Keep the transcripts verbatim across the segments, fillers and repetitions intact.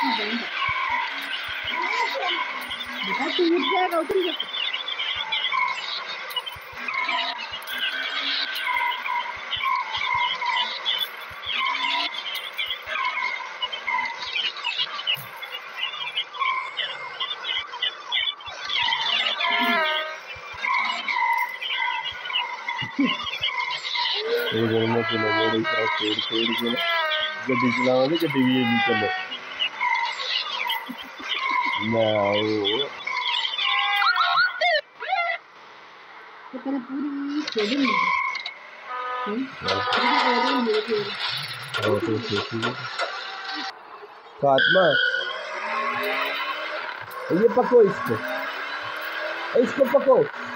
बेटा तू उठ जाएगा, उठ जा। ये दोनों को लोग इस तरह छोड़ छोड़ के ना गड्डी चलावे तो गड्डी भी ये भी चले ना वो तो तेरे पूरी शेडिंग है। और तो ठीक है फातिमा ये पको इसको इसको पको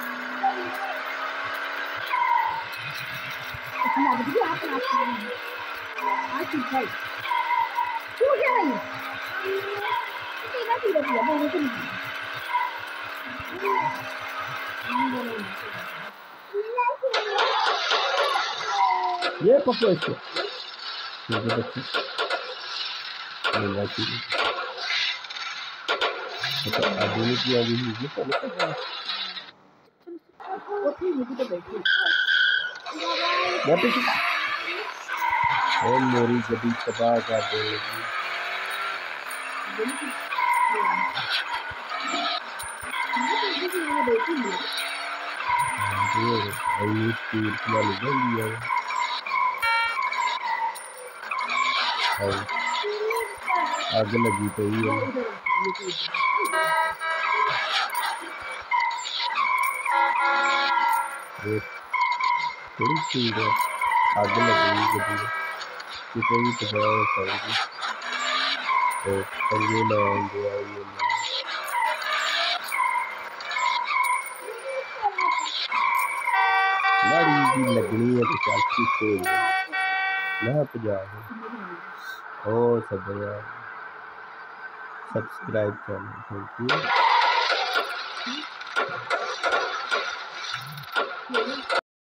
ये पको इसको बच्चे आधुनिक की आधुनिक और मोरी गड्डी तबाह कर देगी आग लगी तो ही है थोड़ी स्पीड है आग लगी गड्डी कितने भी तबाह करेगी तो पंगे लगाएंगे आइए गाड़ी की लगनी है तो चालीस से ना पचास और सब यार सब्सक्राइब करना थैंक यू।